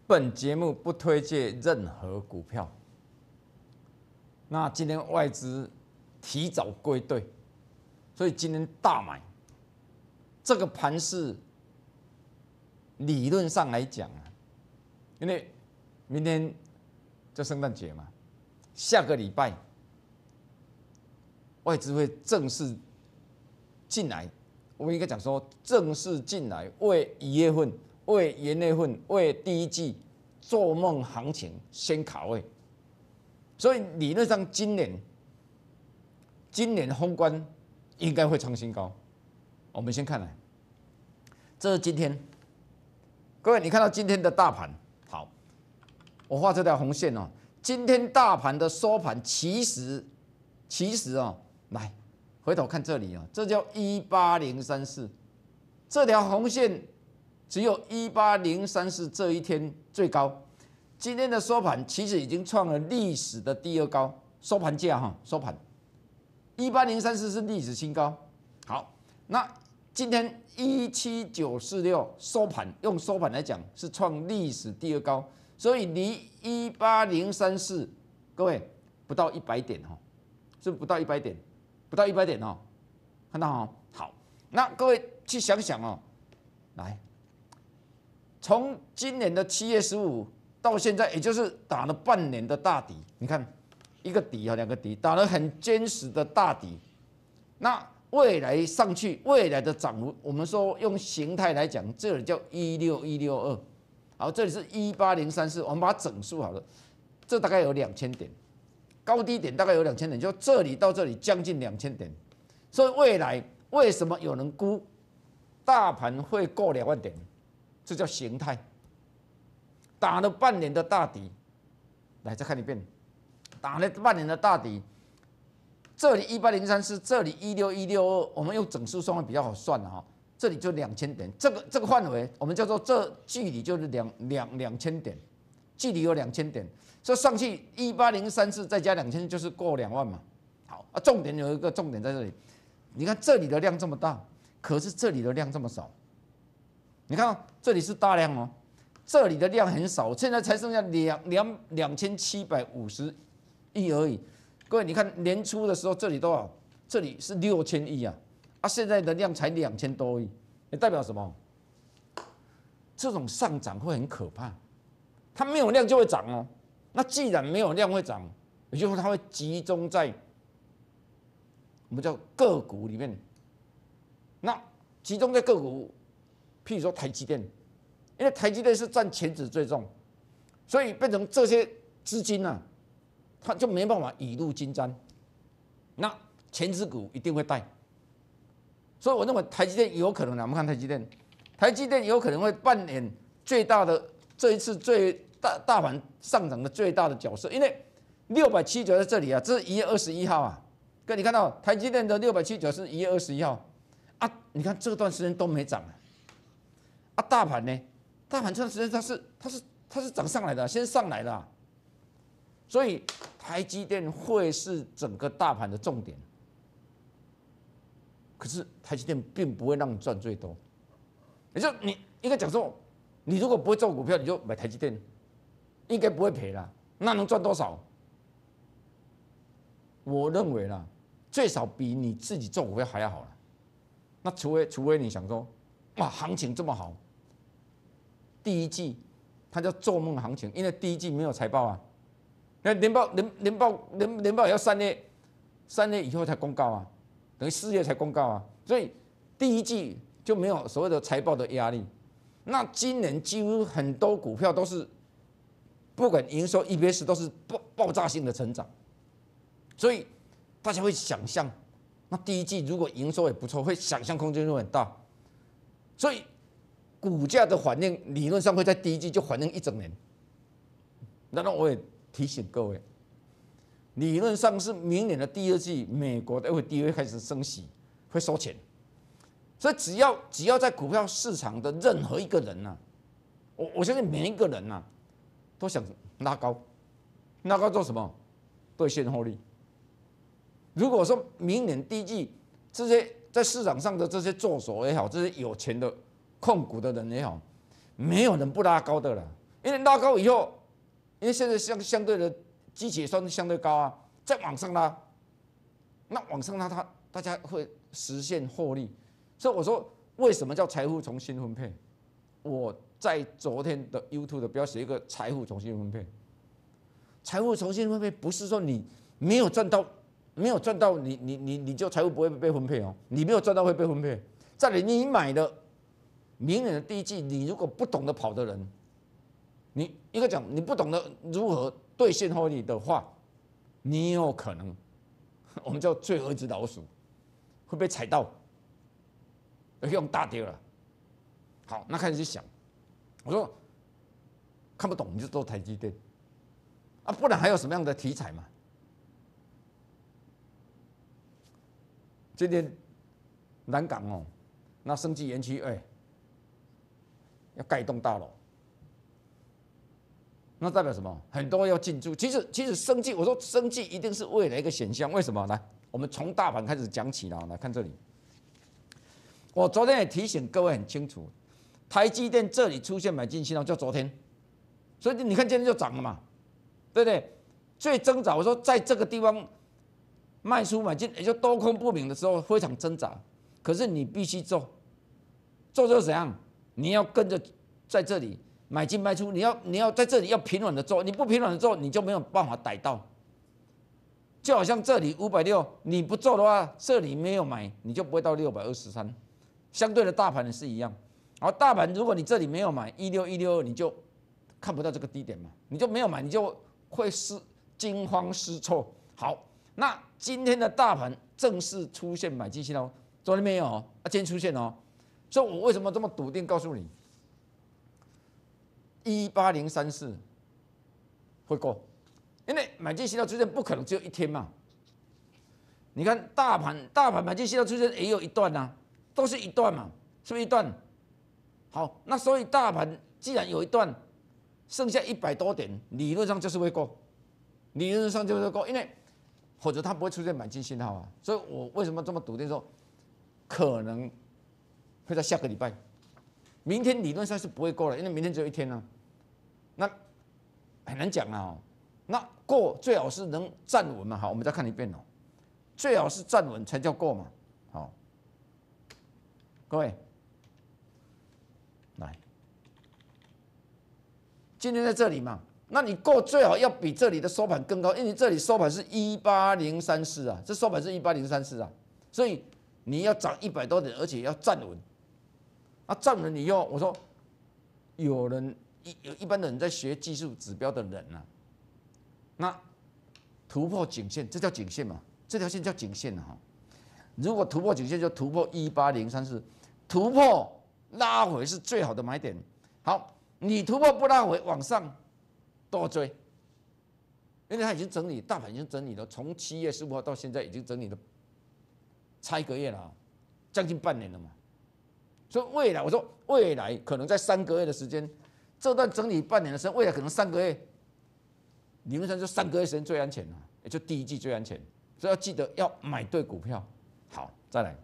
本节目不推荐任何股票。那今天外资提早归队，所以今天大买。这个盘势理论上来讲啊，因为明天就圣诞节嘛，下个礼拜外资会正式进来。我应该讲说，正式进来为1月份、为元月份、为第一季做梦行情先卡位，所以理论上今年宏观应该会创新高。我们先看来，这是今天，各位你看到今天的大盘，好，我画这条红线哦。今天大盘的收盘其实哦，来。回头看这里啊，这叫18034，这条红线只有18034这一天最高。今天的收盘其实已经创了历史的第2高，收盘价哈，收盘18034是历史新高。好，那今天17946收盘，用收盘来讲是创历史第2高，所以离18034，各位不到100点哈，是不是不到100点？不到100点哦，看到哦，好，那各位去想想哦，来，从今年的7月15到现在，也就是打了半年的大底，你看一个底啊，2个底，打了很坚实的大底。那未来上去，未来的涨幅，我们说用形态来讲，这里叫16162，好，这里是18034，我们把它整数好了，这大概有2000点。高低点大概有2000点，就这里到这里将近2000点，所以未来为什么有人估大盘会过2万点？这叫形态。打了半年的大底，来再看一遍，打了半年的大底，这里18034，这里16162，我们用整数算会比较好算了哈。这里就2000点，这个范围我们叫做这距离就是2000点，距离有2000点。这上去18034再加2000就是过2万嘛。好啊，重点有一个重点在这里，你看这里的量这么大，可是这里的量这么少。你看、哦、这里是大量哦，这里的量很少，现在才剩下2750亿而已。各位，你看年初的时候这里多少？这里是6000亿啊，现在的量才2000多亿，也代表什么？这种上涨会很可怕，它没有量就会涨哦。那既然没有量会涨，也就是说它会集中在我们叫个股里面。那集中在个股，譬如说台积电，因为台积电是占权值最重，所以变成这些资金啊，它就没办法雨露均沾。那权值股一定会带，所以我认为台积电有可能我们看台积电有可能会扮演最大的这一次大盘上涨的最大的角色，因为679在这里啊，这是1月21号啊，各位你看到台积电的679是1月21号啊，你看这段时间都没涨啊，大盘呢？大盘这段时间它是涨上来的，先上来的，所以台积电会是整个大盘的重点，可是台积电并不会让你赚最多，也就你应该讲说，你如果不会做股票，你就买台积电。应该不会赔啦，那能赚多少？我认为啦，最少比你自己做股票还要好了。那除非你想说，哇，行情这么好，第一季它叫做梦行情，因为第一季没有财报啊，那年报也要3月以后才公告啊，等于4月才公告啊，所以第一季就没有所谓的财报的压力。那今年几乎很多股票都是。不管营收、EPS 都是爆炸性的成长，所以大家会想象，那第一季如果营收也不错，会想象空间就很大，所以股价的反应理论上会在第一季就反应一整年。然后我也提醒各位，理论上是明年的第2季，美国的 FED 会开始升息，会收钱，所以只要在股票市场的任何一个人呐、啊，我相信每一个人呐、啊。都想拉高做什么？兑现获利。如果说明年第一季这些在市场上的这些做手也好，这些有钱的控股的人也好，没有人不拉高的啦。 因为拉高以后，因为现在相对的基期也算相对高啊，再往上拉，那往上拉大家会实现获利。所以我说，为什么叫财富重新分配？我在昨天的 YouTube 的标写一个财富重新分配。财富重新分配不是说你没有赚到，你就财富不会被分配哦，你没有赚到会被分配。再来，你买的明年的第一季，你如果不懂得跑的人，你应该讲你不懂得如何兑现获利的话，你有可能我们叫最后一只老鼠会被踩到，而用大跌了。好，那开始去想，我说看不懂你就做台积电啊，不然还有什么样的题材嘛？今天南港哦，那生技园区要盖一栋大楼，那代表什么？很多要进驻。其实生技，我说生技一定是未来一个选项。为什么？来，我们从大盘开始讲起了。来看这里，我昨天也提醒各位很清楚，台积电这里出现买进信号，就昨天，所以你看今天就涨了嘛，对不对？最挣扎，我说在这个地方卖出买进，也就多空不明的时候非常挣扎。可是你必须做就是怎样？你要跟着在这里买进卖出，你要在这里要平稳的做，你不平稳的做，你就没有办法逮到。就好像这里560，你不做的话，这里没有买，你就不会到623。相对的大盘也是一样。然后大盘如果你这里没有买16162，你就看不到这个低点嘛，你就没有买，你就会惊慌失措。好，那今天的大盘正式出现买进信号，昨天没有，今天出现哦。所以我为什么这么笃定告诉你，18034会过？因为买进信号出现不可能只有一天嘛。你看大盘买进信号出现也有一段啊，都是一段嘛，是不是一段？好，那所以大盘既然有一段，剩下100多点，理论上就是会过，理论上就是会过，因为否则它不会出现买进信号啊。所以我为什么这么笃定说，可能会在下个礼拜，明天理论上是不会过了，因为明天只有一天啊，那很难讲啊。那过最好是能站稳嘛。好，我们再看一遍哦，最好是站稳才叫过嘛。好，各位，来，今天在这里嘛，那你过最好要比这里的收盘更高，因为你这里收盘是18034啊，这收盘是18034啊，所以你要涨100多点，而且要站稳。啊，站稳以后，我说有一般的人在学技术指标的人啊，那突破颈线，这叫颈线嘛？这条线叫颈线哈。如果突破颈线，就突破18034，突破拉回是最好的买点。好，你突破不拉回，往上多追，因为它已经整理，大盘已经整理了，从7月15号到现在已经整理了，差1个月了，将近半年了嘛。所以未来，我说未来可能在3个月的时间，这段整理半年的时间，未来可能3个月，理论上就3个月时间最安全了，也就第一季最安全。所以要记得要买对股票。好，再来，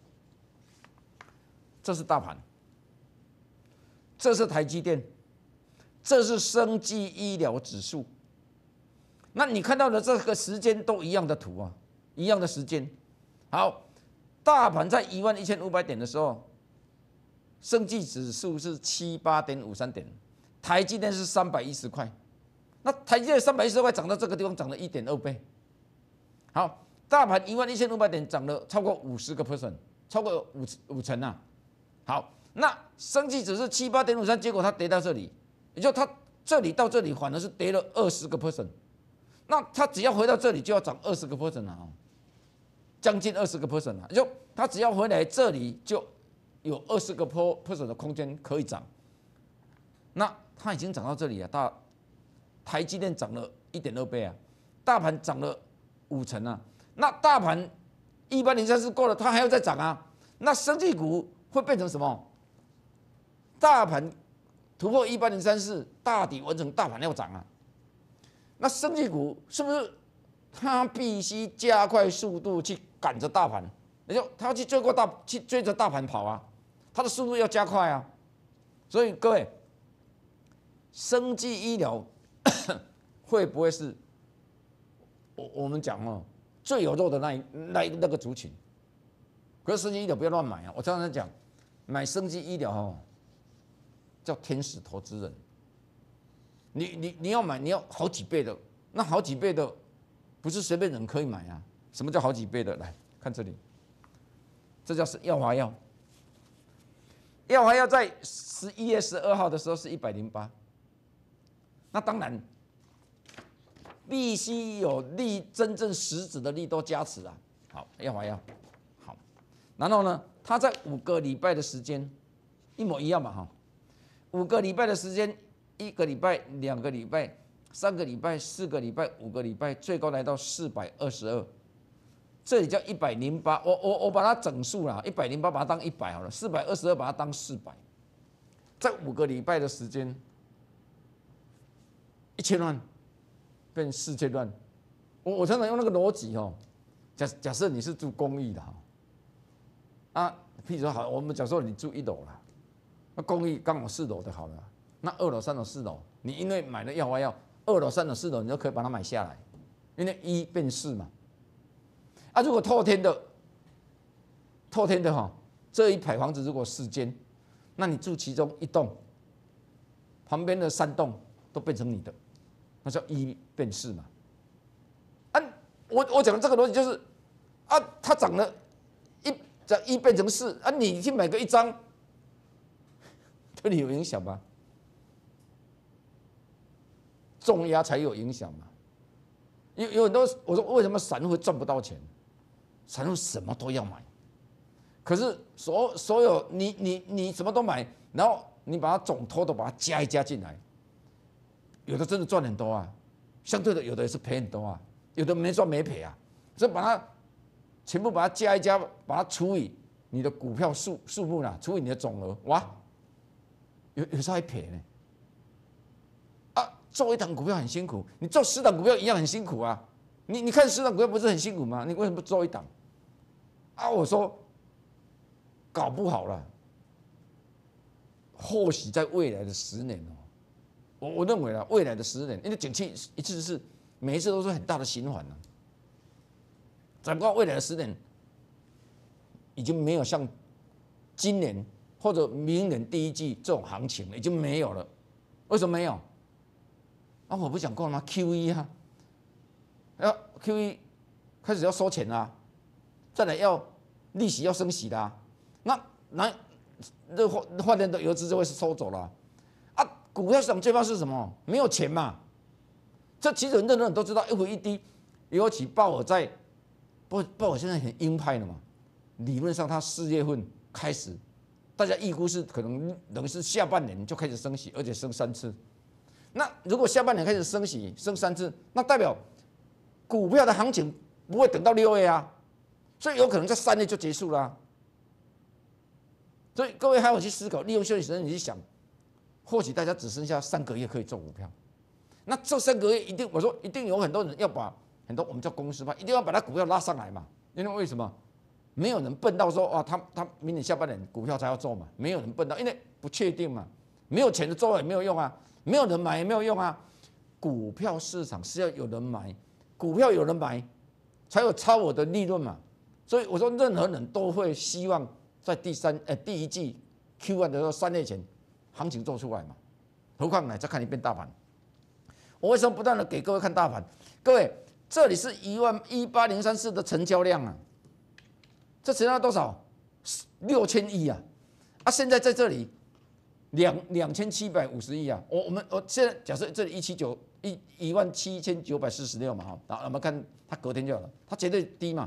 这是大盘，这是台积电，这是生技医疗指数。那你看到的这个时间都一样的图啊，一样的时间。好，大盘在11500点的时候，生技指数是78.53点，台积电是310块。那台积电310块涨到这个地方，涨了1.2倍。好，大盘11500点涨了超过50%，超过五成啊。好，那生技指数78.53，结果它跌到这里，也就它这里到这里反而是跌了20%。那它只要回到这里就要涨20%啊，将近20%啊，就它只要回来这里就有20%的空间可以涨。那它已经涨到这里了，台积电涨了1.2倍啊，大盘涨了5成啊。那大盘18034过了，它还要再涨啊。那生技股会变成什么？大盘突破18034，大底完成，大盘要涨啊。那生技股是不是它必须加快速度去赶着大盘？也就它要去追着大盘跑啊，它的速度要加快啊。所以各位， 生技医疗会不会是我们讲哦最有肉的那个族群？可是生技医疗不要乱买啊！我常常讲，买生技医疗哦，叫天使投资人。你要买，你要好几倍的，那好几倍的不是随便人可以买啊。什么叫好几倍的？来看这里，这叫是耀华药。耀华药在11月12号的时候是108，那当然必须有真正实质的利多加持啊。好，耀华药好，然后呢，它在5个礼拜的时间一模一样嘛哈，5个礼拜的时间，1个礼拜、2个礼拜、3个礼拜、4个礼拜、5个礼拜，最高来到422。这里叫108，我把它整数啦，108把它当100好了，422把它当400，在5个礼拜的时间，1000万变4000万，我常常用那个逻辑哦，假设你是住公寓的哈，啊，譬如说好，我们假设你住1楼啦，那公寓刚好4楼的好了，那2楼、3楼、4楼，你因为买了耀华药，2楼、3楼、4楼你就可以把它买下来，因为1变4嘛。啊，如果透天的哈，这一排房子如果4间，那你住其中1栋，旁边的3栋都变成你的，那叫1变4嘛。啊，我讲的这个逻辑就是，啊，它涨了1变成4，啊，你去买个1张，对你有影响吗？重压才有影响嘛。有很多我说为什么散户会赚不到钱？散户什么都要买，可是所有你什么都买，然后你把它总偷的把它加一加进来，有的真的赚很多啊，相对的有的也是赔很多啊，有的没赚没赔啊，所以把它全部把它加一加，把它除以你的股票数目啦，除以你的总额，哇，有时候还赔呢。啊，做一档股票很辛苦，你做10档股票一样很辛苦啊。你看10档股票不是很辛苦吗？你为什么不做一档？啊，我说搞不好了，或许在未来的10年哦，我认为啦，未来的10年，因为景气每一次都是很大的循环啊，只不过未来的10年已经没有像今年或者明年第1季这种行情了，已经没有了。为什么没有？啊，我不讲过了吗 ？QE 啊。QE 开始要收钱啦，再来要利息要升息啦，那这换电的游资就会收走了啊。股票市场最怕是什么？没有钱嘛。这其实任何人都知道，一回一低，尤其鲍尔现在很鹰派了嘛。理论上他4月份开始，大家预估是可能是下半年就开始升息，而且升3次。那如果下半年开始升息，升3次，那代表股票的行情不会等到6月啊，所以有可能在3月就结束了啊。所以各位还要去思考，利用休息时间你去想，或许大家只剩下3个月可以做股票，那这3个月我说一定有很多人要把很多我们叫公司派，一定要把它股票拉上来嘛。因为为什么？没有人笨到说他明年下半年股票才要做嘛，没有人笨到，因为不确定嘛，没有钱的做也没有用啊，没有人买也没有用啊。股票市场是要有人买。股票有人买，才有超额的利润嘛。所以我说，任何人都会希望在第1季 Q1 的时候3月前行情做出来嘛。何况呢，再看一遍大盘。我为什么不断的给各位看大盘？各位，这里是18034的成交量啊，这成交量多少？6000亿啊！啊，现在在这里2750亿啊。我现在假设这里17946嘛，好，我们看它隔天就好了，它绝对低嘛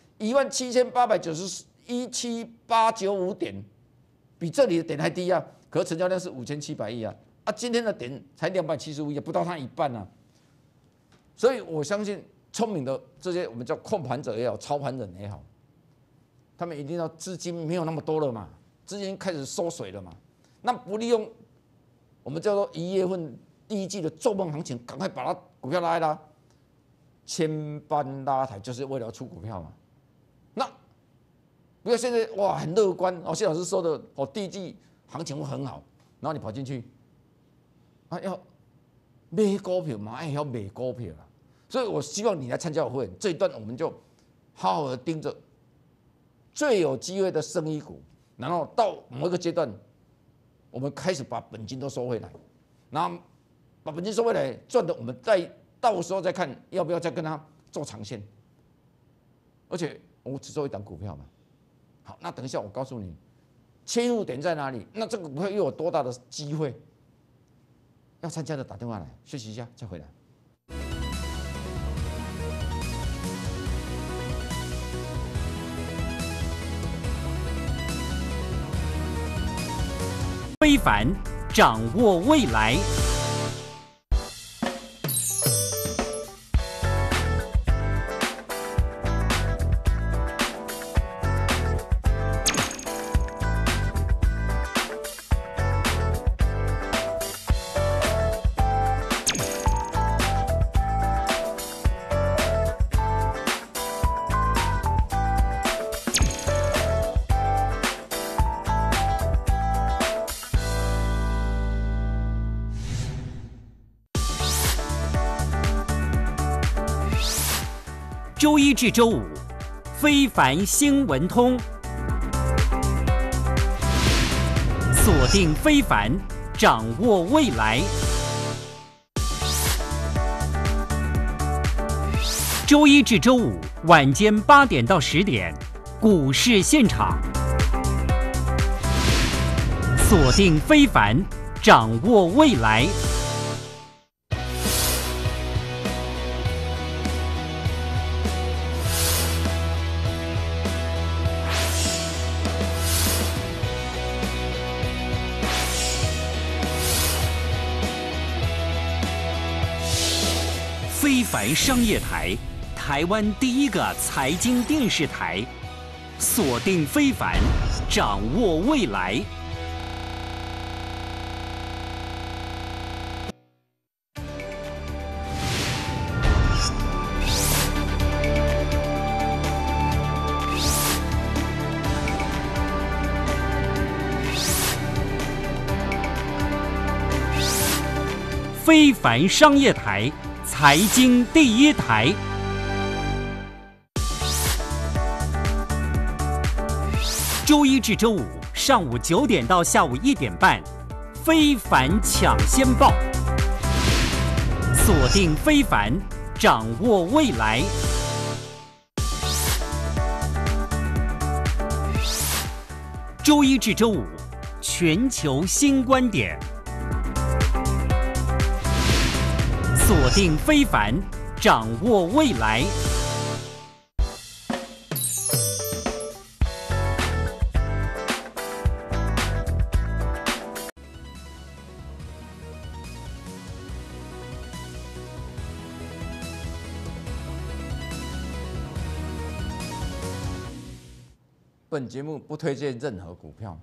，17895点，比这里的点还低啊，可是成交量是5700亿啊，啊，今天的点才275亿，不到它一半啊，所以我相信聪明的这些我们叫控盘者也好，操盘人也好，他们一定要资金没有那么多了嘛，资金开始缩水了嘛，那不利用我们叫做1月份。第1季的做梦行情，赶快把它股票拉一拉，千般拉抬就是为了要出股票嘛。那不要现在哇很乐观哦，谢老师说的哦，第1季行情会很好，然后你跑进去， 要买股票嘛，要买股票啦。所以我希望你来参加我会员，这一段我们就好好的盯着最有机会的生意股，然后到某一个阶段，我们开始把本金都收回来，然后把本金收回来赚的，我们再到时候再看要不要再跟他做长线。而且我只做一档股票嘛。好，那等一下我告诉你切入点在哪里，那这个股票又有多大的机会？要参加的打电话来，休息一下再回来。 非凡，掌握未来。周一至周五，非凡新闻通，锁定非凡，掌握未来。周一至周五晚间8点到10点，股市现场，锁定非凡，掌握未来。非凡商业台，台湾第一个财经电视台，锁定非凡，掌握未来。非凡商业台。财经第一台，周一至周五上午9点到下午1点半，非凡抢先报，锁定非凡，掌握未来。周一至周五，全球新观点。锁定非凡，掌握未来。 本节目不推荐任何股票。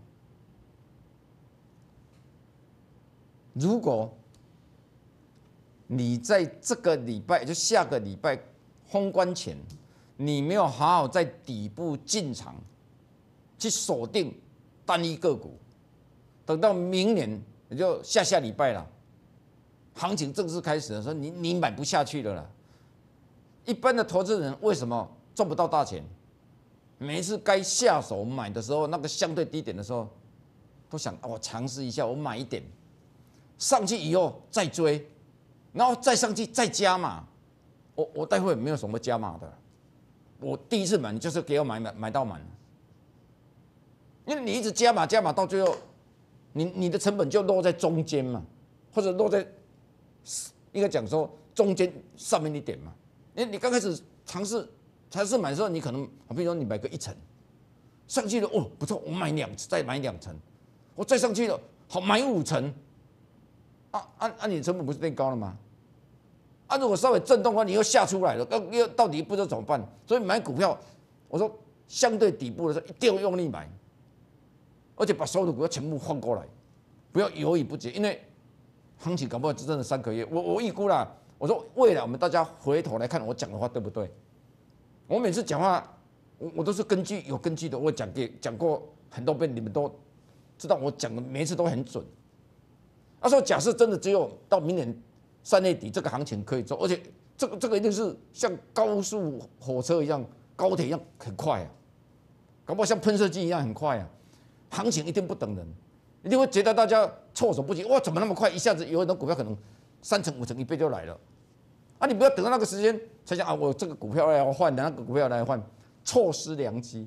如果你在这个礼拜，就下个礼拜封关前，你没有好好在底部进场，去锁定单一个股，等到明年，也就下礼拜了，行情正式开始的时候，你买不下去了啦。一般的投资人为什么赚不到大钱？每一次该下手买的时候，那个相对低点的时候，都想我尝试一下，我买一点，上去以后再追。然后再上去再加码，我待会没有什么加码的，我第一次买你就是给我买到满，因为你一直加码到最后，你的成本就落在中间嘛，或者落在应该讲说中间上面一点嘛，因为你刚开始尝试买的时候，你可能比如说你买个1层，上去了哦不错，我买2层再买2层，我再上去了好买5层。你的成本不是变高了吗？如果稍微震动的话，你又下出来了，又到底不知道怎么办？所以买股票，我说相对底部的时候一定要用力买，而且把所有的股票全部换过来，不要犹豫不决，因为行情搞不好真的3个月。我预估啦，我说未来我们大家回头来看我讲的话对不对？我每次讲话，我都是有根据的，我讲过很多遍，你们都知道我讲的每一次都很准。 那时候假设真的只有到明年3月底这个行情可以做，而且这个一定是像高速火车一样、高铁一样很快啊，搞不好像喷射机一样很快啊，行情一定不等人，一定会觉得大家措手不及。哇，怎么那么快？一下子有很多股票可能3成、5成、1倍就来了。啊，你不要等到那个时间才想啊，我这个股票要换，那个股票来换，错失良机。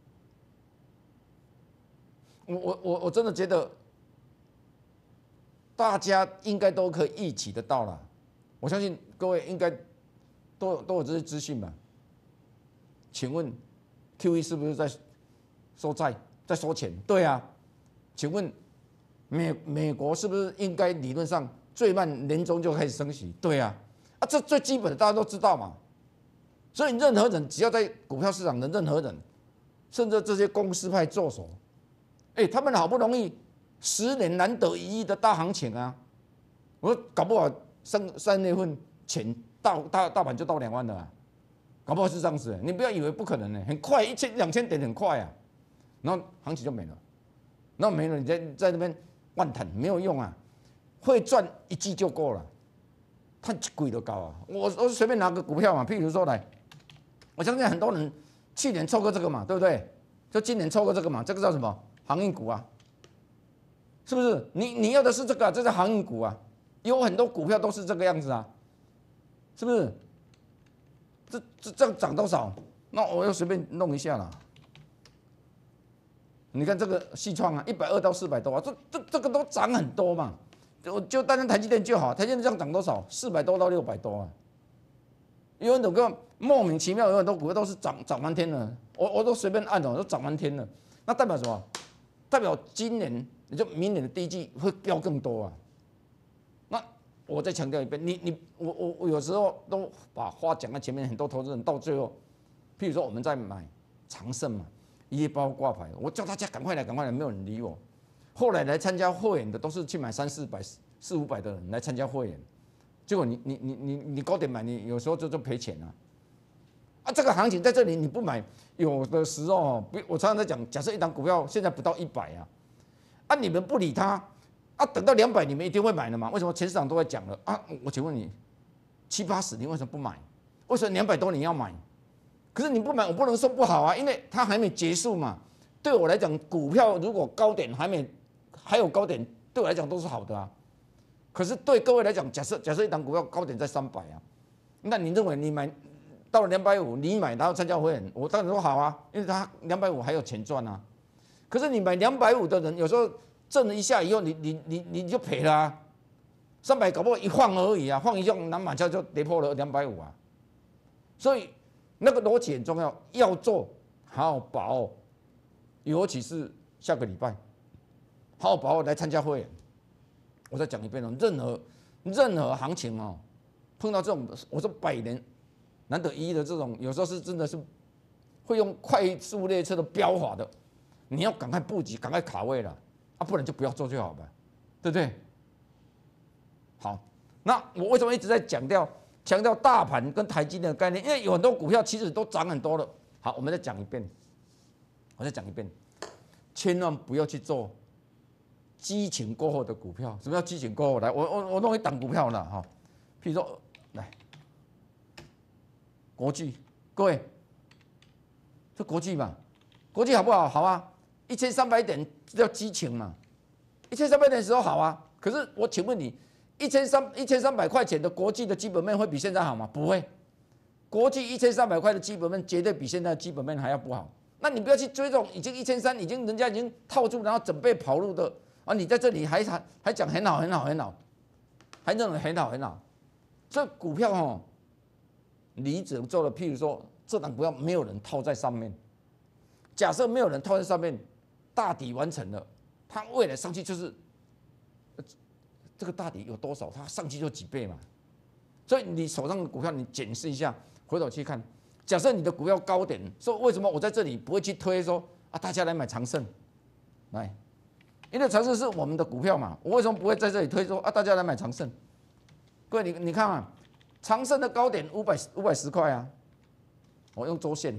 我真的觉得大家应该都可以预期得到了，我相信各位应该都有这些资讯吧？请问 QE 是不是在收债，在收钱？对啊。请问美国是不是应该理论上最慢年中就开始升息？对啊。啊，这最基本的大家都知道嘛。所以任何人只要在股票市场的任何人，甚至这些公司派做手，他们好不容易10年难得一遇的大行情啊，我说搞不好3月份前大盘就到2万了啊，搞不好是这样子。你不要以为不可能呢，很快1000、2000点很快啊，然后行情就没了，然后没了，你在那边万谈没有用啊，会赚1季就够了。它贵都高啊！我随便拿个股票嘛，譬如说来，我相信很多人去年抽过这个嘛，对不对？就今年抽过这个嘛，这个叫什么？航运股啊，是不是？你要的是这个、啊，这是航运股啊，有很多股票都是这个样子啊，是不是？这样涨多少？那我又随便弄一下啦。你看这个细创啊，120到400多啊，这个都涨很多嘛。就单单台积电就好，台积电这样涨多少？400多到600多啊！有很多个莫名其妙，有很多股票都是涨翻天了，我都随便按哦，都涨翻天了。那代表什么？代表今年也就明年的第一季会飙更多啊！那我再强调一遍，我有时候都把话讲在前面，很多投资人到最后，譬如说我们在买长盛嘛，1包挂牌，我叫大家赶快来，没有人理我。后来来参加会员的都是去买300、400、500的人来参加会员，结果你高点买，你有时候就赔钱啊！啊，这个行情在这里你不买，有的时候我常常在讲，假设一档股票现在不到100啊，你们不理它啊，等到200你们一定会买的嘛？为什么全市场都在讲了啊？我请问你，70、80你为什么不买？为什么200多你要买？可是你不买，我不能说不好啊，因为它还没结束嘛。对我来讲，股票如果高点还有高点，对我来讲都是好的啊。可是对各位来讲，假设一档股票高点在300啊，那你认为你买到了250，你买然后参加会员，我当然说好啊，因为它250还有钱赚啊。可是你买250的人，有时候挣了一下以后，你就赔了啊。300搞不好一晃而已啊，晃一下南马价就跌破了250啊。所以那个逻辑很重要，要做好好把握，尤其是下个礼拜。好好把握来参加会员。我再讲一遍哦，任何行情哦，碰到这种我说100年难得一遇的这种，有时候是真的是会用快速列车的飙法的，你要赶快布局，赶快卡位了啊，不然就不要做就好吧，对不对？好，那我为什么一直在强调大盘跟台积电的概念？因为有很多股票其实都涨很多了。好，我们再讲一遍，千万不要去做激情过后的股票。什么叫激情过后？来，我弄一档股票了哈，譬如说，来，国巨，各位，这国巨嘛，国巨好不好？好啊，1300点叫激情嘛，1300点的时候好啊。可是我请问你，1300块钱的国巨的基本面会比现在好吗？不会，国巨1300块的基本面绝对比现在的基本面还要不好。那你不要去追这种已经1300，人家已经套住，然后准备跑路的啊！你在这里还讲很好，还认为很好，所以股票哦，你只能做的，譬如说这档股票没有人套在上面，假设没有人套在上面，大底完成了，它未来上去就是这个大底有多少，它上去就几倍嘛。所以你手上的股票你检视一下，回头去看。假设你的股票高点，说为什么我在这里不会去推说啊，大家来买长盛，来，因为长盛是我们的股票嘛，我为什么不会在这里推说啊，大家来买长盛？各位你看啊，长盛的高点510块啊，我用周线哦，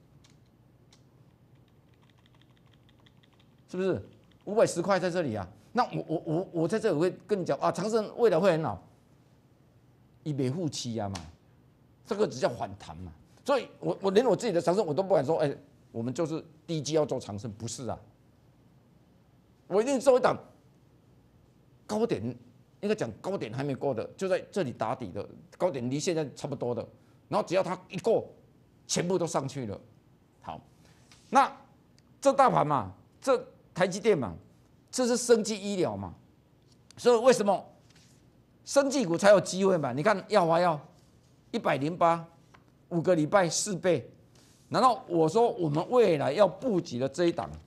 是不是510块在这里啊？ 那我在这里会跟你讲啊，长盛未来会很好，以美护期啊嘛，这个只叫反弹嘛。所以我连我自己的长盛我都不敢说，我们就是第一季要做长盛，不是啊，我一定做一档高点，应该讲高点还没过的，就在这里打底的高点，离现在差不多的，然后只要它一过，全部都上去了。好，那这大盘嘛，这台积电嘛，这是生技医疗嘛，所以为什么生技股才有机会嘛？你看耀华药108，5个礼拜4倍，然后我说我们未来要布局的这一档，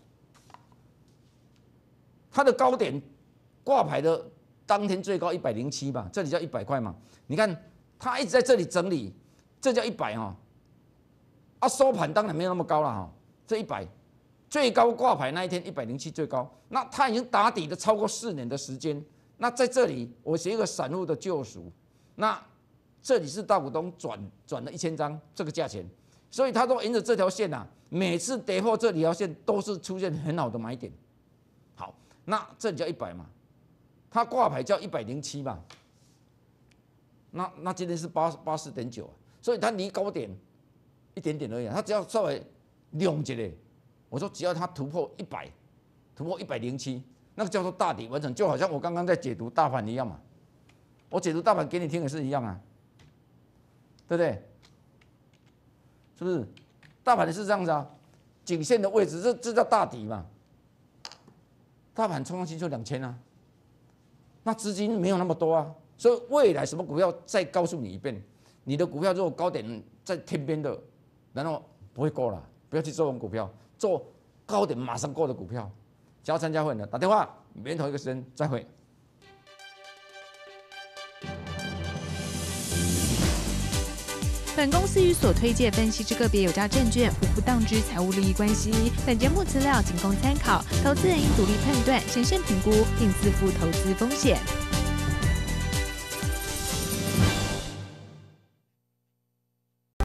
它的高点挂牌的当天最高107嘛，这里叫100块嘛。你看它一直在这里整理，这叫100哈。啊，收盘当然没有那么高了哈，这100最高挂牌那一天107最高，那它已经打底的超过4年的时间。那在这里我写一个散户的救赎，那这里是大股东转了1000张这个价钱，所以他都沿着这条线啊，每次跌破这条线都是出现很好的买点。好，那这里叫100嘛，它挂牌叫107嘛，那今天是84.9啊，所以它离高点一点点而已，它只要稍微量一下，我说只要它突破100，突破107，那个叫做大底完成，就好像我刚刚在解读大盘一样嘛，我解读大盘给你听也是一样啊，对不对？是不是？大盘是这样子啊，颈线的位置，这叫大底嘛。大盘冲上去就2000啊，那资金没有那么多啊，所以未来什么股票再告诉你一遍，你的股票如果高点在天边的，然后不会过了，不要去做这种股票，做高点马上过的股票。想要参加会员的打电话，明天同一个时间再会。 本公司与所推介分析之个别有价证券无不当之财务利益关系。本节目资料仅供参考，投资人应独立判断、审慎评估，并自负投资风险。